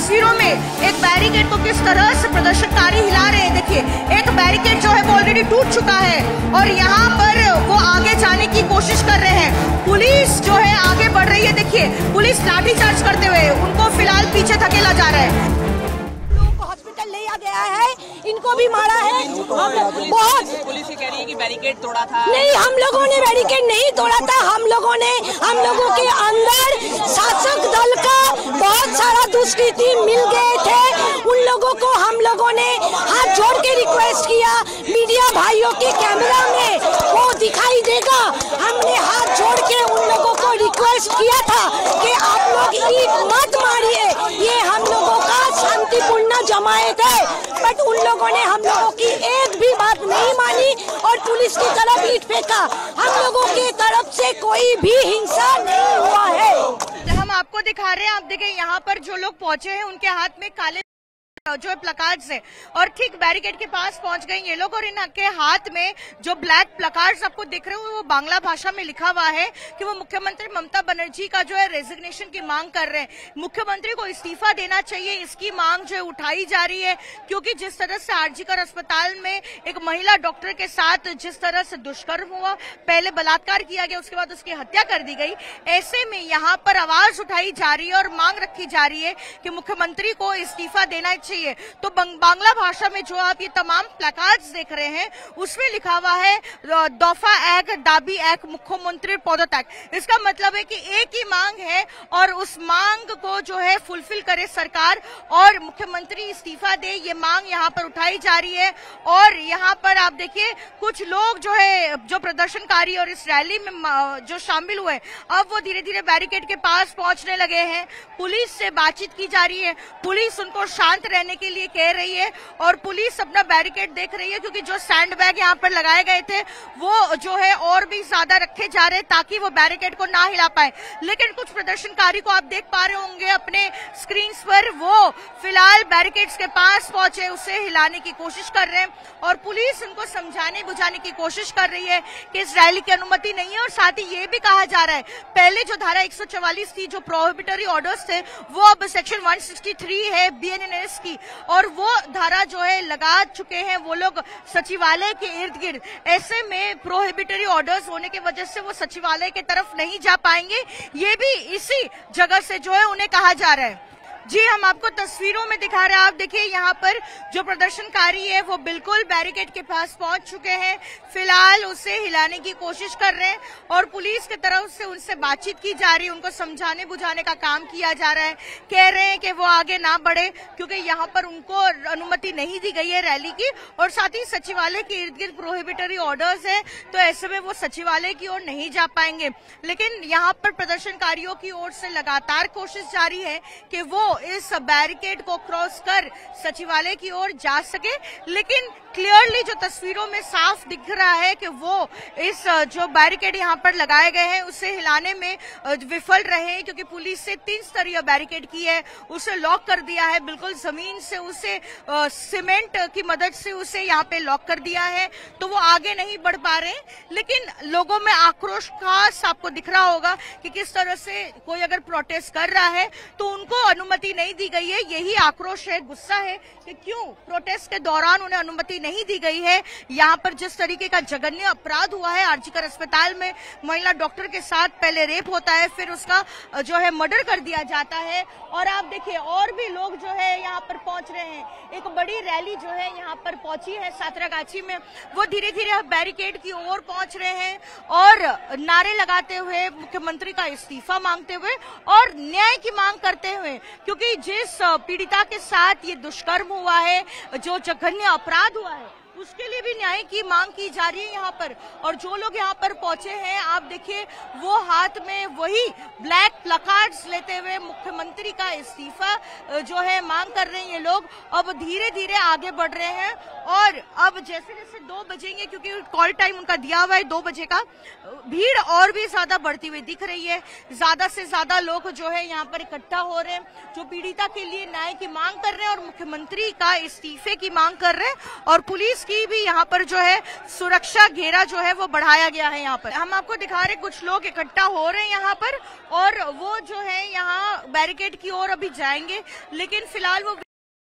तस्वीरों में एक बैरिकेड को किस तरह से प्रदर्शनकारी हिला रहे हैं। देखिए एक बैरिकेड जो है वो ऑलरेडी टूट चुका है और यहाँ पर वो आगे जाने की कोशिश कर रहे हैं। पुलिस जो है आगे बढ़ रही है। देखिए पुलिस लाठीचार्ज करते हुए उनको फिलहाल पीछे धकेला जा रहा है। हॉस्पिटल ले गया है, इनको भी मारा है। बहुत पुलिस कह रही है कि बैरिकेड तोड़ा था। नहीं, हम लोगों ने बैरिकेड नहीं तोड़ा था। हम लोगों के अंदर शासक दल का बहुत सारा दुष्कृति मिल गए थे। उन लोगों को हम लोगों ने हाथ जोड़ के रिक्वेस्ट किया, मीडिया भाइयों के कैमरा में वो दिखाई देगा। हमने हाथ जोड़ के उन लोगों को रिक्वेस्ट किया था कि आप लोग ईंट मत मारिए, ये हम लोगों का शांतिपूर्ण जमायत है। बट उन लोगों ने हम लोगों की एक भी बात नहीं मानी और पुलिस की तरफ ईंट फेंका। हम लोगों की तरफ से कोई भी हिंसा नहीं हुआ है। हम आपको दिखा रहे हैं, आप देखें यहाँ पर जो लोग पहुंचे हैं उनके हाथ में काले जो प्लकार्ड्स है और ठीक बैरिकेड के पास पहुंच गए ये लोग और इनके हाथ में जो ब्लैक प्लकार्ड्स आपको दिख रहे हो वो बांग्ला भाषा में लिखा हुआ है कि वो मुख्यमंत्री ममता बनर्जी का जो है रेजिग्नेशन की मांग कर रहे हैं। मुख्यमंत्री को इस्तीफा देना चाहिए, इसकी मांग जो है उठाई जा रही है क्योंकि जिस तरह से आरजीकर अस्पताल में एक महिला डॉक्टर के साथ जिस तरह से दुष्कर्म हुआ, पहले बलात्कार किया गया, उसके बाद उसकी हत्या कर दी गई। ऐसे में यहाँ पर आवाज उठाई जा रही है और मांग रखी जा रही है कि मुख्यमंत्री को इस्तीफा देना चाहिए। तो बांग्ला भाषा में जो आप ये तमाम प्लकार्ड्स देख रहे हैं उसमें लिखा हुआ है दफा एक दाबी एक मुख्यमंत्री पदत्याग। इसका मतलब है कि एक ही मांग है और उस मांग को जो है फुलफिल करे सरकार और मुख्यमंत्री इस्तीफा दे, ये मांग यहाँ पर उठाई जा रही है। और यहाँ पर आप देखिए कुछ लोग जो है जो प्रदर्शनकारी और इस रैली में जो शामिल हुए अब वो धीरे धीरे बैरिकेड के पास पहुंचने लगे हैं। पुलिस से बातचीत की जा रही है, पुलिस उनको शांत रहने के लिए कह रही है और पुलिस अपना बैरिकेड देख रही है क्योंकि जो सैंड बैग यहाँ पर लगाए गए थे वो जो है और भी ज्यादा रखे जा रहे ताकि वो बैरिकेड को ना हिला पाए। लेकिन कुछ प्रदर्शनकारी को आप देख पा रहे होंगे अपने स्क्रीन पर, वो फिलहाल बैरिकेड्स के पास पहुंचे, उसे हिलाने की कोशिश कर रहे हैं और पुलिस उनको समझाने बुझाने की कोशिश कर रही है कि इस रैली की अनुमति नहीं है। और साथ ही ये भी कहा जा रहा है पहले जो धारा 144 थी जो प्रोहिबिटरी ऑर्डर्स थे वो अब सेक्शन 163 है बीएनएस की और वो धारा जो है लगा चुके हैं वो लोग सचिवालय के इर्द गिर्द। ऐसे में प्रोहिबिटरी ऑर्डर्स होने की वजह से वो सचिवालय की तरफ नहीं जा पाएंगे, ये भी इसी जगह से जो है उन्हें कहा जा रहा है। जी हम आपको तस्वीरों में दिखा रहे हैं, आप देखिए यहाँ पर जो प्रदर्शनकारी है वो बिल्कुल बैरिकेड के पास पहुंच चुके हैं, फिलहाल उसे हिलाने की कोशिश कर रहे हैं और पुलिस की तरफ से उनसे बातचीत की जा रही है, उनको समझाने बुझाने का काम किया जा रहा है। कह रहे हैं कि वो आगे ना बढ़े क्योंकि यहाँ पर उनको अनुमति नहीं दी गई है रैली की और साथ ही सचिवालय के इर्द गिर्द प्रोहिबिटरी ऑर्डर्स है तो ऐसे में वो सचिवालय की ओर नहीं जा पाएंगे। लेकिन यहाँ पर प्रदर्शनकारियों की ओर से लगातार कोशिश जारी है कि वो इस बैरिकेड को क्रॉस कर सचिवालय की ओर जा सके। लेकिन क्लियरली जो तस्वीरों में साफ दिख रहा है कि वो इस जो बैरिकेड यहाँ पर लगाए गए हैं उसे हिलाने में विफल रहे क्योंकि पुलिस से 3 स्तरीय बैरिकेड की है, उसे लॉक कर दिया है, बिल्कुल जमीन से उसे सीमेंट की मदद से उसे यहाँ पे लॉक कर दिया है तो वो आगे नहीं बढ़ पा रहे। लेकिन लोगों में आक्रोश खास आपको दिख रहा होगा कि किस तरह से कोई अगर प्रोटेस्ट कर रहा है तो उनको अनुमति नहीं दी गई है, यही आक्रोश है, गुस्सा है कि क्यों प्रोटेस्ट के दौरान उन्हें अनुमति नहीं दी गई है। यहाँ पर जिस तरीके का जघन्य अपराध हुआ है आरजीकर अस्पताल में, महिला डॉक्टर के साथ पहले रेप होता है फिर उसका जो है मर्डर कर दिया जाता है और आप देखिए और भी लोग जो है यहाँ पर पहुंच रहे हैं। एक बड़ी रैली जो है यहाँ पर पहुंची है सातरागाछी में, वो धीरे धीरे बैरिकेड की ओर पहुंच रहे हैं और नारे लगाते हुए मुख्यमंत्री का इस्तीफा मांगते हुए और न्याय की मांग करते हुए, क्योंकि जिस पीड़िता के साथ ये दुष्कर्म हुआ है, जो जघन्य अपराध हुआ है, उसके लिए भी न्याय की मांग की जा रही है यहाँ पर। और जो लोग यहाँ पर पहुंचे हैं आप देखिए वो हाथ में वही ब्लैक प्लकार्ड्स लेते हुए मुख्यमंत्री का इस्तीफा जो है मांग कर रहे हैं। ये लोग अब धीरे धीरे आगे बढ़ रहे हैं और अब जैसे जैसे 2 बजेंगे क्योंकि कॉल टाइम उनका दिया हुआ है 2 बजे का, भीड़ और भी ज्यादा बढ़ती हुई दिख रही है। ज्यादा से ज्यादा लोग जो है यहाँ पर इकट्ठा हो रहे हैं जो पीड़िता के लिए न्याय की मांग कर रहे हैं और मुख्यमंत्री का इस्तीफे की मांग कर रहे हैं और पुलिस उसकी भी यहाँ पर जो है सुरक्षा घेरा जो है वो बढ़ाया गया है। यहाँ पर हम आपको दिखा रहे कुछ लोग इकट्ठा हो रहे हैं यहाँ पर, और वो जो है यहाँ बैरिकेड की ओर अभी जाएंगे, लेकिन फिलहाल वो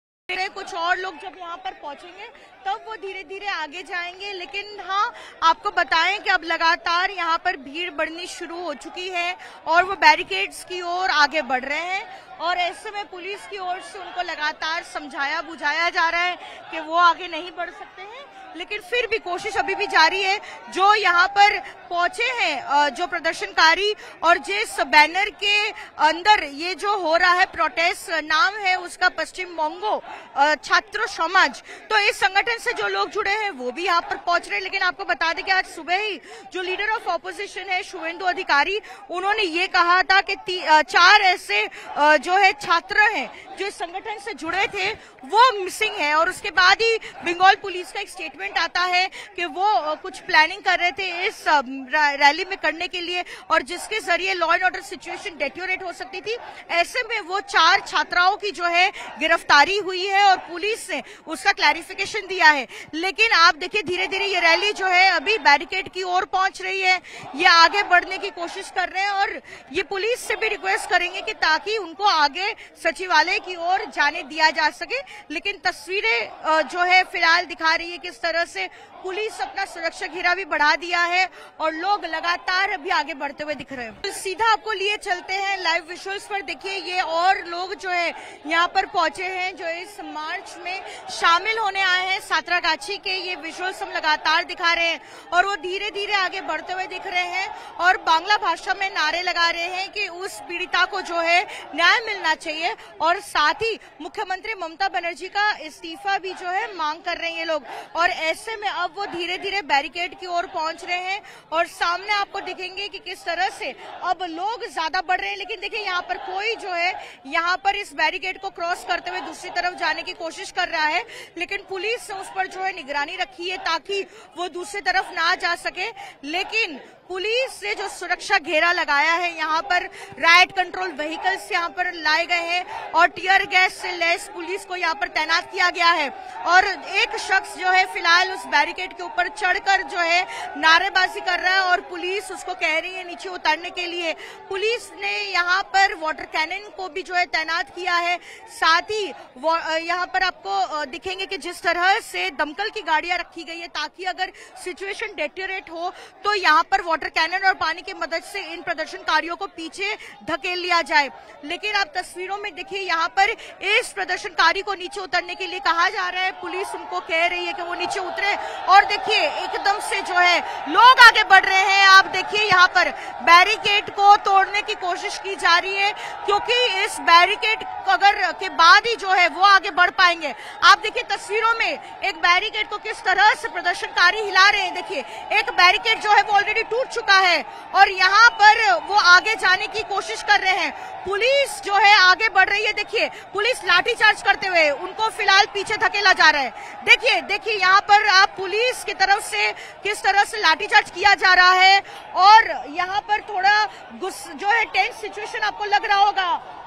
कुछ और लोग जब यहाँ पर पहुंचेंगे तब वो धीरे धीरे आगे जाएंगे। लेकिन हाँ, आपको बताएं कि अब लगातार यहाँ पर भीड़ बढ़नी शुरू हो चुकी है और वो बैरिकेड्स की ओर आगे बढ़ रहे हैं, और ऐसे में पुलिस की ओर से उनको लगातार समझाया बुझाया जा रहा है कि वो आगे नहीं बढ़ सकते हैं, लेकिन फिर भी कोशिश अभी भी जारी है। जो यहाँ पर पहुंचे हैं जो प्रदर्शनकारी, और जिस बैनर के अंदर ये जो हो रहा है प्रोटेस्ट, नाम है उसका पश्चिम बंगो छात्र समाज, तो इस संगठन से जो लोग जुड़े हैं वो भी यहाँ पर पहुंच रहे हैं। लेकिन आपको बता दें कि आज सुबह ही जो लीडर ऑफ ऑपोजिशन है शुवेंदु अधिकारी, उन्होंने ये कहा था कि 4 ऐसे जो है छात्र हैं जो इस संगठन से जुड़े थे वो मिसिंग है, और उसके बाद ही बंगाल पुलिस का एक स्टेटमेंट आता है कि वो कुछ प्लानिंग कर रहे थे इस रैली में करने के लिए, और जिसके जरिए law and order situation deteriorate हो सकती थी। ऐसे में वो 4 छात्राओं की जो है गिरफ्तारी हुई है और पुलिस ने उसका क्लैरिफिकेशन दिया है। लेकिन आप देखिए धीरे धीरे ये रैली जो है अभी बैरिकेड की ओर पहुंच रही है, ये आगे बढ़ने की कोशिश कर रहे हैं, और ये पुलिस से भी रिक्वेस्ट करेंगे कि ताकि उनको आगे सचिवालय की ओर जाने दिया जा सके। लेकिन तस्वीरें जो है फिलहाल दिखा रही है किस तरह से पुलिस अपना सुरक्षा घेरा भी बढ़ा दिया है और लोग लगातार अभी आगे बढ़ते हुए दिख रहे हैं। तो सीधा आपको लिए चलते हैं लाइव विजुअल्स पर। देखिए ये और लोग जो है यहाँ पर पहुंचे हैं जो इस मार्च में शामिल होने आए हैं सातरागाछी के। ये विजुअल्स हम लगातार दिखा रहे हैं और वो धीरे धीरे आगे बढ़ते हुए दिख रहे हैं और बांग्ला भाषा में नारे लगा रहे हैं कि उस पीड़िता को जो है न्याय मिलना चाहिए, और साथ ही मुख्यमंत्री ममता बनर्जी का इस्तीफा भी जो है मांग कर रहे हैं ये लोग। और ऐसे में अब वो धीरे धीरे बैरिकेड की ओर पहुंच रहे हैं और सामने आपको दिखेंगे कि किस तरह से अब लोग ज्यादा बढ़ रहे हैं। लेकिन देखिए यहाँ पर कोई जो है यहाँ पर इस बैरिकेड को क्रॉस करते हुए दूसरी तरफ जाने की कोशिश कर रहा है, लेकिन पुलिस ने उस पर जो है निगरानी रखी है ताकि वो दूसरी तरफ ना जा सके। लेकिन पुलिस ने जो सुरक्षा घेरा लगाया है, यहाँ पर राइट कंट्रोल व्हीकल्स यहाँ पर लाए गए हैं और टीयर गैस से लैस पुलिस को यहाँ पर तैनात किया गया है। और एक शख्स जो है फिलहाल उस बैरिकेड के ऊपर चढ़कर जो है नारेबाजी कर रहा है और पुलिस उसको कह रही है नीचे उतरने के लिए। पुलिस ने यहाँ पर वाटर कैनन को भी जो है तैनात किया है। साथ ही यहाँ पर आपको दिखेंगे कि जिस तरह से दमकल की गाड़ियां रखी गई है ताकि अगर सिचुएशन डेटेरियोरेट हो तो यहाँ पर वाटर कैनन और पानी की मदद से इन प्रदर्शनकारियों को पीछे धकेल लिया जाए। लेकिन आप तस्वीरों में देखिए यहाँ पर इस प्रदर्शनकारी को नीचे उतरने के लिए कहा जा रहा है, पुलिस उनको कह रही है कि वो नीचे उतरे। और देखिए एकदम से जो है लोग आगे बढ़ रहे हैं। आप देखिए यहाँ पर बैरिकेड को तोड़ने की कोशिश की जा रही है क्योंकि इस बैरिकेड अगर के बाद ही जो है वो आगे बढ़ पाएंगे। आप देखिए तस्वीरों में एक बैरिकेड को किस तरह से प्रदर्शनकारी हिला रहे हैं। देखिए एक बैरिकेड जो है वो ऑलरेडी टूट चुका है और यहाँ पर वो आगे जाने की कोशिश कर रहे हैं। पुलिस जो है आगे बढ़ रही है। देखिए पुलिस लाठीचार्ज करते हुए उनको फिलहाल पीछे धकेला जा रहा है। देखिए यहाँ पर आप पुलिस की तरफ से किस तरह से लाठीचार्ज किया जा रहा है और यहाँ पर थोड़ा जो है टेंस सिचुएशन आपको लग रहा होगा।